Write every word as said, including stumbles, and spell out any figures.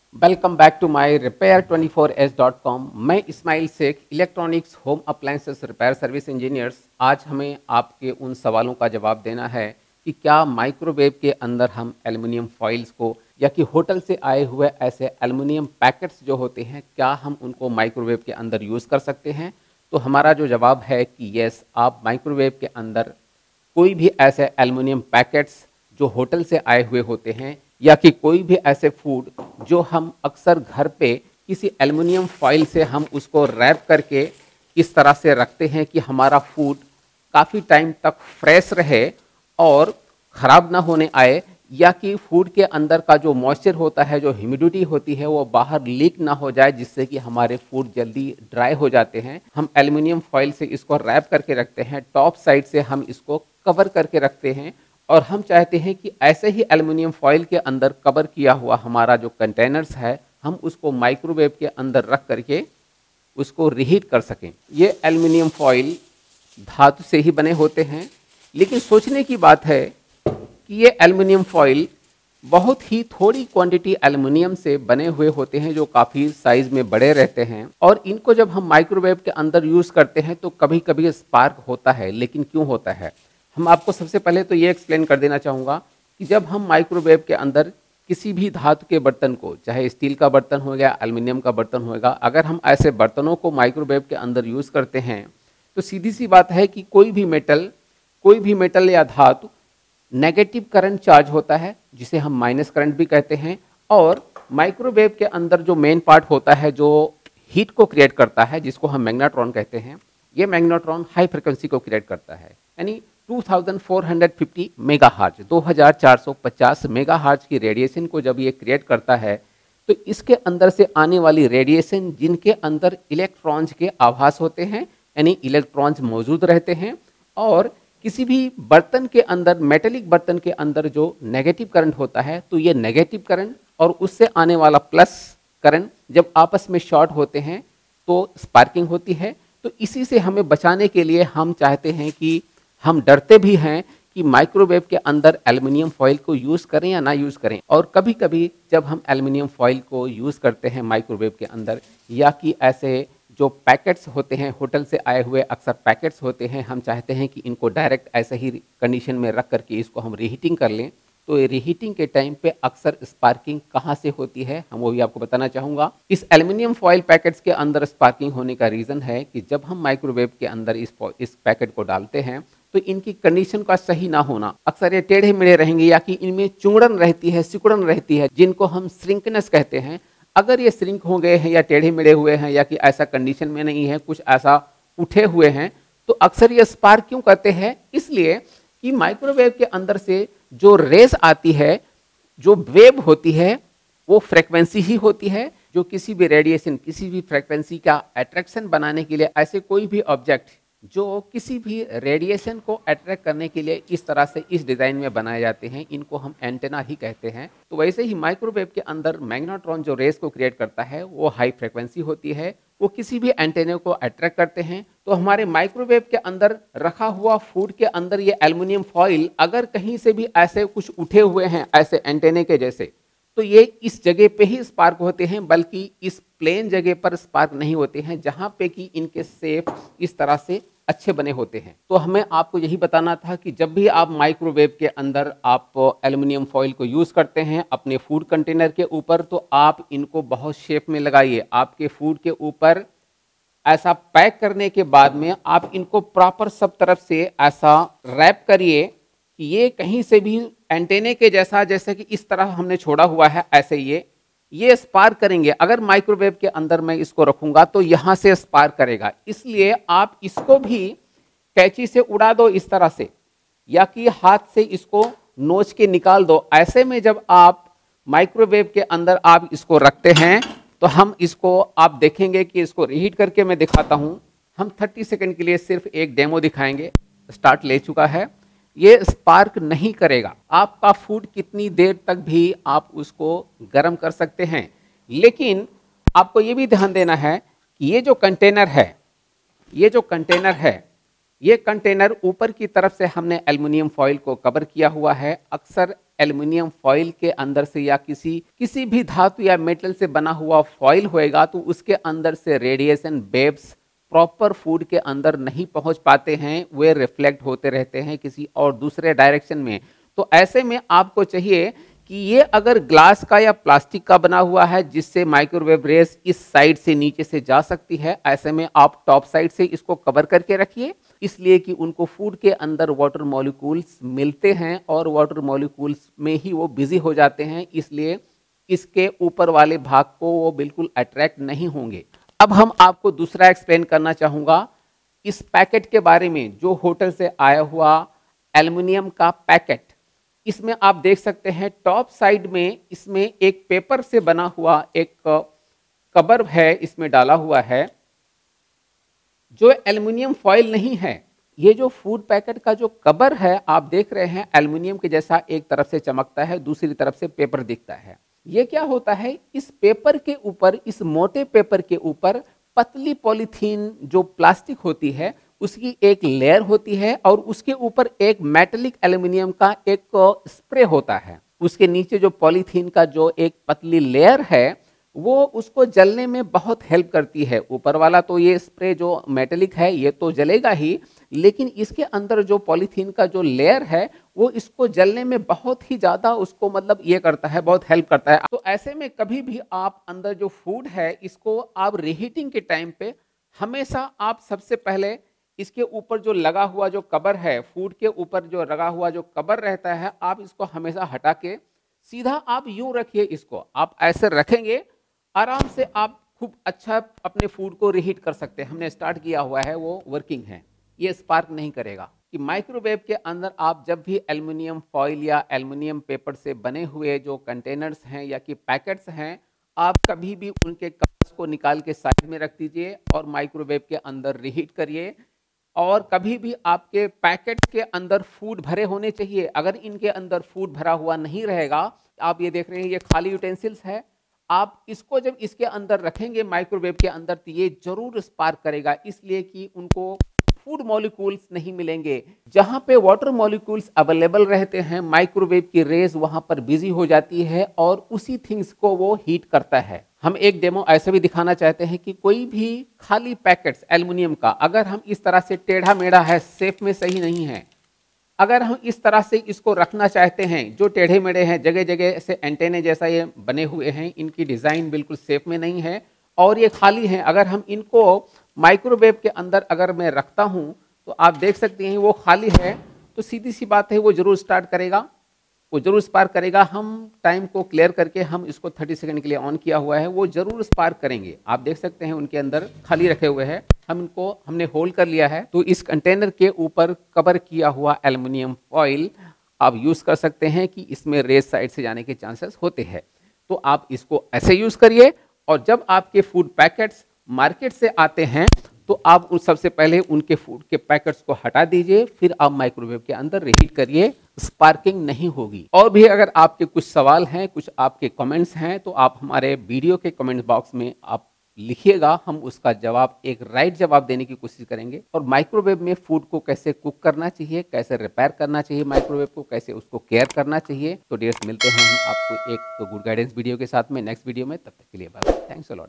Welcome back to my repair twenty four H dot com. मैं Ismail Shaikh, electronics home appliances repair service engineers. आज हमें आपके उन सवालों का जवाब देना है कि क्या माइक्रोवेव के अंदर हम एल्युमिनियम फॉइल्स को या कि होटल से आए हुए ऐसे एल्युमिनियम पैकेट्स जो होते हैं, क्या हम उनको माइक्रोवेव के अंदर यूज़ कर सकते हैं। तो हमारा जो जवाब है कि यस, आप माइक्रोवेव के अंदर कोई भी ऐसे एल्युमिनियम पैकेट्स जो होटल से आए हुए होते हैं या कि कोई भी ऐसे फूड जो हम अक्सर घर पे किसी एल्युमिनियम फॉइल से हम उसको रैप करके इस तरह से रखते हैं कि हमारा फूड काफ़ी टाइम तक फ्रेश रहे और ख़राब ना होने आए, या कि फूड के अंदर का जो मॉइस्चर होता है, जो ह्यूमिडिटी होती है, वो बाहर लीक ना हो जाए, जिससे कि हमारे फूड जल्दी ड्राई हो जाते हैं। हम एल्युमिनियम फॉइल से इसको रैप करके रखते हैं, टॉप साइड से हम इसको कवर करके रखते हैं और हम चाहते हैं कि ऐसे ही एल्युमिनियम फॉइल के अंदर कवर किया हुआ हमारा जो कंटेनर्स है, हम उसको माइक्रोवेव के अंदर रख करके उसको रीहीट कर सकें। ये एल्युमिनियम फॉइल धातु से ही बने होते हैं, लेकिन सोचने की बात है कि ये एल्युमिनियम फॉइल बहुत ही थोड़ी क्वांटिटी एल्युमिनियम से बने हुए होते हैं, जो काफ़ी साइज़ में बड़े रहते हैं, और इनको जब हम माइक्रोवेव के अंदर यूज़ करते हैं तो कभी कभी स्पार्क होता है। लेकिन क्यों होता है, हम आपको सबसे पहले तो ये एक्सप्लेन कर देना चाहूँगा कि जब हम माइक्रोवेव के अंदर किसी भी धातु के बर्तन को, चाहे स्टील का बर्तन हो गया, एल्युमिनियम का बर्तन होगा, अगर हम ऐसे बर्तनों को माइक्रोवेव के अंदर यूज़ करते हैं तो सीधी सी बात है कि कोई भी मेटल कोई भी मेटल या धातु नेगेटिव करंट चार्ज होता है, जिसे हम माइनस करंट भी कहते हैं। और माइक्रोवेव के अंदर जो मेन पार्ट होता है जो हीट को क्रिएट करता है, जिसको हम मैग्नेट्रॉन कहते हैं, ये मैग्नेट्रॉन हाई फ्रिक्वेंसी को क्रिएट करता है, यानी two thousand four hundred fifty megahertz, दो हज़ार चार सौ पचास मेगाहर्ट्ज की रेडिएशन को जब ये क्रिएट करता है तो इसके अंदर से आने वाली रेडिएशन, जिनके अंदर इलेक्ट्रॉन्स के आभास होते हैं, यानी इलेक्ट्रॉन्स मौजूद रहते हैं, और किसी भी बर्तन के अंदर, मेटेलिक बर्तन के अंदर जो नेगेटिव करंट होता है, तो ये नेगेटिव करंट और उससे आने वाला प्लस करंट जब आपस में शॉर्ट होते हैं तो स्पार्किंग होती है। तो इसी से हमें बचाने के लिए हम चाहते हैं कि हम डरते भी हैं कि माइक्रोवेव के अंदर एल्युमिनियम फॉइल को यूज़ करें या ना यूज़ करें। और कभी कभी जब हम एल्युमिनियम फॉइल को यूज़ करते हैं माइक्रोवेव के अंदर, या कि ऐसे जो पैकेट्स होते हैं, होटल से आए हुए अक्सर पैकेट्स होते हैं, हम चाहते हैं कि इनको डायरेक्ट ऐसे ही कंडीशन में रख करके इसको हम रीहीटिंग कर लें, तो ये रीहीटिंग के टाइम पे अक्सर स्पार्किंग कहाँ से होती है, हम वो भी आपको बताना चाहूँगा। इस एल्युमिनियम फॉइल पैकेट्स के अंदर स्पार्किंग होने का रीज़न है कि जब हम माइक्रोवेव के अंदर इस इस पैकेट को डालते हैं तो इनकी कंडीशन का सही ना होना, अक्सर ये टेढ़े मेढ़े रहेंगे या कि इनमें चुंगड़न रहती है, सिकुड़न रहती है, जिनको हम श्रिंकनेस कहते हैं। अगर ये श्रिंक हो गए हैं या टेढ़े मेढ़े हुए हैं या कि ऐसा कंडीशन में नहीं है, कुछ ऐसा उठे हुए हैं, तो अक्सर ये स्पार्क क्यों करते हैं, इसलिए कि माइक्रोवेव के अंदर से जो रेस आती है, जो वेव होती है, वो फ्रीक्वेंसी ही होती है, जो किसी भी रेडिएशन, किसी भी फ्रीक्वेंसी का अट्रैक्शन बनाने के लिए ऐसे कोई भी ऑब्जेक्ट जो किसी भी रेडिएशन को अट्रैक्ट करने के लिए इस तरह से इस डिज़ाइन में बनाए जाते हैं, इनको हम एंटेना ही कहते हैं। तो वैसे ही माइक्रोवेव के अंदर मैग्नेट्रॉन जो रेस को क्रिएट करता है वो हाई फ्रीक्वेंसी होती है, वो किसी भी एंटेने को अट्रैक्ट करते हैं। तो हमारे माइक्रोवेव के अंदर रखा हुआ फूड के अंदर ये एल्युमिनियम फॉइल अगर कहीं से भी ऐसे कुछ उठे हुए हैं, ऐसे एंटेने के जैसे, तो ये इस जगह पे ही स्पार्क होते हैं, बल्कि इस प्लेन जगह पर स्पार्क नहीं होते हैं, जहां पे कि इनके शेप इस तरह से अच्छे बने होते हैं। तो हमें आपको यही बताना था कि जब भी आप माइक्रोवेव के अंदर आप एल्युमिनियम फॉइल को यूज़ करते हैं अपने फूड कंटेनर के ऊपर, तो आप इनको बहुत शेप में लगाइए। आपके फूड के ऊपर ऐसा पैक करने के बाद में आप इनको प्रॉपर सब तरफ से ऐसा रैप करिए कि ये कहीं से भी एंटेने के जैसा, जैसे कि इस तरह हमने छोड़ा हुआ है, ऐसे ये ये स्पार्क करेंगे। अगर माइक्रोवेव के अंदर मैं इसको रखूंगा तो यहां से स्पार्क करेगा, इसलिए आप इसको भी कैंची से उड़ा दो इस तरह से, या कि हाथ से इसको नोच के निकाल दो। ऐसे में जब आप माइक्रोवेव के अंदर आप इसको रखते हैं तो हम इसको, आप देखेंगे कि इसको रीहीट करके मैं दिखाता हूं। हम तीस सेकंड के लिए सिर्फ एक डेमो दिखाएंगे। स्टार्ट ले चुका है, ये स्पार्क नहीं करेगा। आपका फूड कितनी देर तक भी आप उसको गर्म कर सकते हैं, लेकिन आपको ये भी ध्यान देना है कि ये जो कंटेनर है, ये जो कंटेनर है, ये कंटेनर ऊपर की तरफ से हमने एल्युमिनियम फॉइल को कवर किया हुआ है। अक्सर एल्युमिनियम फॉइल के अंदर से या किसी किसी भी धातु या मेटल से बना हुआ फॉइल होएगा तो उसके अंदर से रेडिएशन वेव्स प्रॉपर फूड के अंदर नहीं पहुंच पाते हैं, वे रिफ्लेक्ट होते रहते हैं किसी और दूसरे डायरेक्शन में। तो ऐसे में आपको चाहिए कि ये अगर ग्लास का या प्लास्टिक का बना हुआ है जिससे माइक्रोवेव रेस इस साइड से नीचे से जा सकती है, ऐसे में आप टॉप साइड से इसको कवर करके रखिए, इसलिए कि उनको फूड के अंदर वाटर मॉलिक्यूल्स मिलते हैं और वाटर मॉलिक्यूल्स में ही वो बिजी हो जाते हैं, इसलिए इसके ऊपर वाले भाग को वो बिल्कुल अट्रैक्ट नहीं होंगे। अब हम आपको दूसरा एक्सप्लेन करना चाहूँगा इस पैकेट के बारे में, जो होटल से आया हुआ एल्युमिनियम का पैकेट। इसमें आप देख सकते हैं टॉप साइड में इसमें एक पेपर से बना हुआ एक कवर है, इसमें डाला हुआ है जो एल्युमिनियम फॉइल नहीं है। ये जो फूड पैकेट का जो कवर है आप देख रहे हैं एल्युमिनियम के जैसा, एक तरफ से चमकता है, दूसरी तरफ से पेपर दिखता है। ये क्या होता है, इस पेपर के ऊपर, इस मोटे पेपर के ऊपर पतली पॉलीथीन जो प्लास्टिक होती है उसकी एक लेयर होती है और उसके ऊपर एक मेटेलिक एल्युमिनियम का एक स्प्रे होता है। उसके नीचे जो पॉलीथीन का जो एक पतली लेयर है वो उसको जलने में बहुत हेल्प करती है। ऊपर वाला तो ये स्प्रे जो मेटेलिक है ये तो जलेगा ही, लेकिन इसके अंदर जो पॉलीथीन का जो लेयर है वो इसको जलने में बहुत ही ज़्यादा उसको मतलब ये करता है, बहुत हेल्प करता है। तो ऐसे में कभी भी आप अंदर जो फूड है इसको आप रीहीटिंग के टाइम पे हमेशा आप सबसे पहले इसके ऊपर जो लगा हुआ जो कवर है, फूड के ऊपर जो लगा हुआ जो कवर रहता है, आप इसको हमेशा हटा के सीधा आप यूं रखिए। इसको आप ऐसे रखेंगे, आराम से आप खूब अच्छा अपने फूड को रीहीट कर सकते हैं। हमने स्टार्ट किया हुआ है, वो वर्किंग है, ये स्पार्क नहीं करेगा। कि माइक्रोवेव के अंदर आप जब भी एल्युमिनियम फॉइल या एल्युमिनियम पेपर से बने हुए जो कंटेनर्स हैं या कि पैकेट्स हैं, आप कभी भी उनके कवर्स को निकाल के साइड में रख दीजिए और माइक्रोवेव के अंदर रीहीट करिए। और कभी भी आपके पैकेट के अंदर फूड भरे होने चाहिए। अगर इनके अंदर फूड भरा हुआ नहीं रहेगा, आप ये देख रहे हैं ये खाली यूटेंसिल्स है, आप इसको जब इसके अंदर रखेंगे माइक्रोवेव के अंदर तो ये जरूर स्पार्क करेगा, इसलिए कि उनको फूड मॉलिक्यूल्स नहीं मिलेंगे। जहां पे वाटर मॉलिक्यूल्स अवेलेबल रहते हैं, माइक्रोवेव की रेज वहां पर बिजी हो जाती है और उसी थिंग्स को वो हीट करता है। हम एक डेमो ऐसे भी दिखाना चाहते हैं कि कोई भी खाली पैकेट्स एल्युमिनियम का अगर हम इस तरह से टेढ़ा मेढ़ा है, शेप में सही नहीं है, अगर हम इस तरह से इसको रखना चाहते हैं, जो टेढ़े मेढ़े हैं, जगह जगह से एंटेने जैसा ये बने हुए हैं, इनकी डिज़ाइन बिल्कुल शेप में नहीं है और ये खाली हैं, अगर हम इनको माइक्रोवेव के अंदर अगर मैं रखता हूं तो आप देख सकते हैं वो खाली है, तो सीधी सी बात है वो जरूर स्टार्ट करेगा, वो जरूर स्पार्क करेगा। हम टाइम को क्लियर करके हम इसको तीस सेकंड के लिए ऑन किया हुआ है, वो जरूर स्पार्क करेंगे। आप देख सकते हैं उनके अंदर खाली रखे हुए हैं, हम इनको हमने होल्ड कर लिया है। तो इस कंटेनर के ऊपर कवर किया हुआ एल्युमिनियम फॉइल आप यूज़ कर सकते हैं कि इसमें रेज साइड से जाने के चांसेस होते हैं। तो आप इसको ऐसे यूज़ करिए और जब आपके फूड पैकेट्स मार्केट से आते हैं तो आप उस सबसे पहले उनके फूड के पैकेट्स को हटा दीजिए, फिर आप माइक्रोवेव के अंदर रीहीट करिए, स्पार्किंग नहीं होगी। और भी अगर आपके कुछ सवाल हैं, कुछ आपके कमेंट्स हैं, तो आप हमारे वीडियो के कमेंट बॉक्स में आप लिखिएगा, हम उसका जवाब एक राइट जवाब देने की कोशिश करेंगे। और माइक्रोवेव में फूड को कैसे कुक करना चाहिए, कैसे रिपेयर करना चाहिए माइक्रोवेव को, कैसे उसको केयर करना चाहिए। तो डियर्स, मिलते हैं हम आपको एक गुड गाइडेंस वीडियो के साथ में नेक्स्ट वीडियो में, तब तक के लिए bye bye, thanks a lot.